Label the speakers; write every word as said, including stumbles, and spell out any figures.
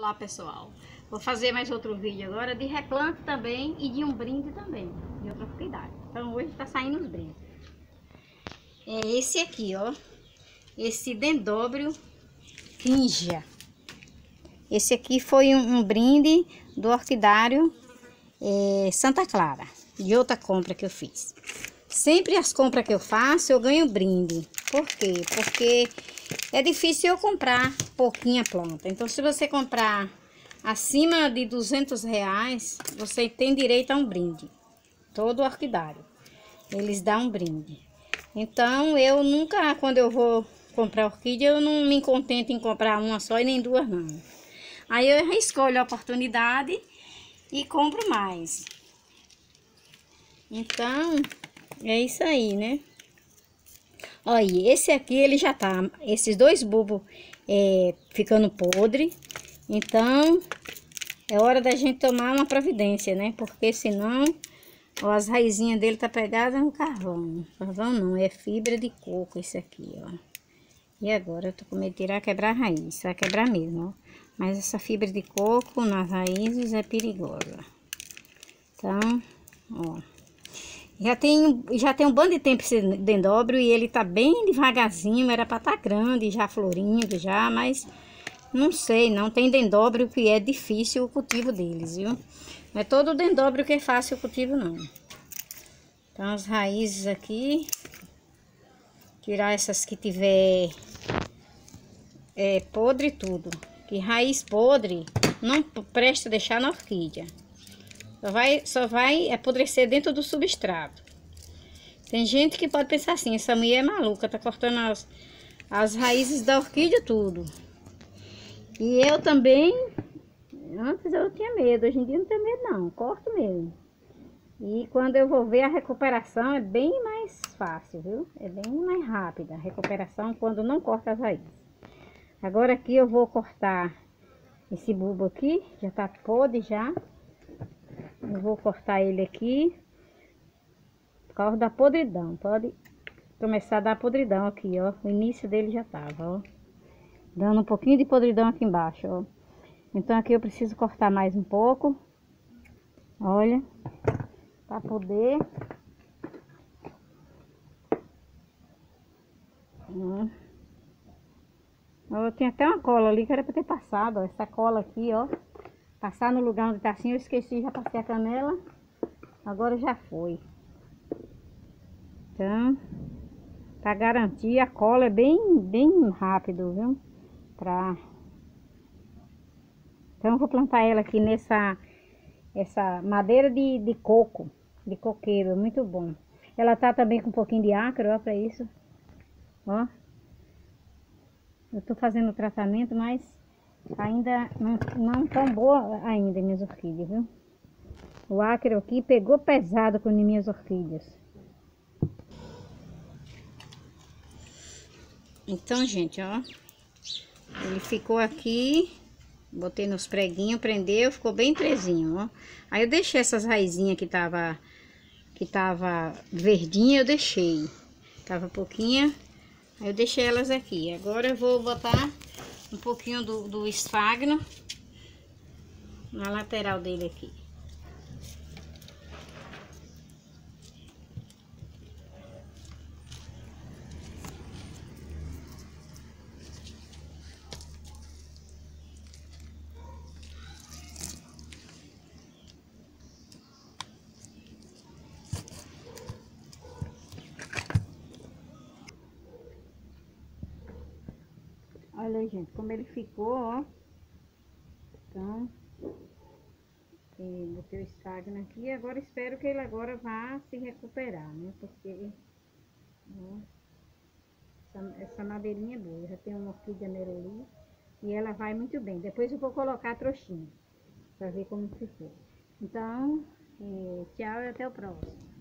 Speaker 1: Olá pessoal, vou fazer mais outro vídeo agora de replante também e de um brinde também, de outra orquídea. Então hoje tá saindo os brindes. É esse aqui, ó, esse Dendróbio Kingia. Esse aqui foi um, um brinde do orquidário é, Santa Clara, de outra compra que eu fiz. Sempre as compras que eu faço eu ganho brinde. Por quê? Porque é difícil eu comprar pouquinha planta. Então se você comprar acima de duzentos reais, você tem direito a um brinde. Todo orquidário, eles dão um brinde. Então eu nunca, quando eu vou comprar orquídea, eu não me contento em comprar uma só e nem duas não. Aí eu escolho a oportunidade e compro mais. Então é isso aí, né? Olha, esse aqui ele já tá, esses dois bulbos é, ficando podre. Então é hora da gente tomar uma providência, né? Porque senão, ó, as raizinhas dele tá pegadas no carvão. Carvão não, é fibra de coco esse aqui, ó. E agora eu tô com medo de tirar, quebrar a raiz. Vai quebrar mesmo, ó. Mas essa fibra de coco nas raízes é perigosa. Então, ó. Já tem, já tem um bando de tempo esse Dendróbio e ele tá bem devagarzinho. Era pra tá grande, já florindo, já, mas não sei, não tem Dendróbio que é difícil o cultivo deles, viu? Não é todo Dendróbio que é fácil o cultivo, não. Então as raízes aqui, tirar essas que tiver é, podre tudo. Que raiz podre não presta deixar na orquídea. Só vai, só vai apodrecer dentro do substrato. Tem gente que pode pensar assim, essa mulher é maluca, tá cortando as, as raízes da orquídea tudo. E eu também, antes eu tinha medo, hoje em dia não tenho medo não, corto mesmo. E quando eu vou ver a recuperação é bem mais fácil, viu? É bem mais rápida a recuperação quando não corta as raízes. Agora aqui eu vou cortar esse bulbo aqui, já tá podre já. Eu vou cortar ele aqui, por causa da podridão. Pode começar a dar podridão aqui, ó. O início dele já tava, ó. Dando um pouquinho de podridão aqui embaixo, ó. Então aqui eu preciso cortar mais um pouco. Olha, pra poder... Hum. Eu tinha até uma cola ali que era pra ter passado, ó. Essa cola aqui, ó. Passar no lugar onde tá assim, eu esqueci, já passei a canela. Agora já foi. Então, pra garantir, a cola é bem, bem rápido, viu? Pra... Então, eu vou plantar ela aqui nessa essa madeira de, de coco, de coqueiro, é muito bom. Ela tá também com um pouquinho de ácaro, ó, pra isso. Ó. Eu tô fazendo o tratamento, mas ainda não, não tão boa ainda minhas orquídeas, viu? O ácaro aqui pegou pesado com as minhas orquídeas. Então, gente, ó. Ele ficou aqui. Botei nos preguinhos, prendeu, ficou bem presinho, ó. Aí eu deixei essas raizinhas que tava, que tava verdinha, eu deixei. Tava pouquinha, aí eu deixei elas aqui. Agora eu vou botar um pouquinho do, do esfagno na lateral dele aqui. Olha aí, gente, como ele ficou, ó. Então, botei o esfagno aqui. Agora espero que ele agora vá se recuperar, né? Porque, ó, essa, essa madeirinha é boa. Eu já tenho uma orquídea neroli e ela vai muito bem. Depois eu vou colocar a trouxinha pra ver como ficou. Então, é, tchau e até o próximo.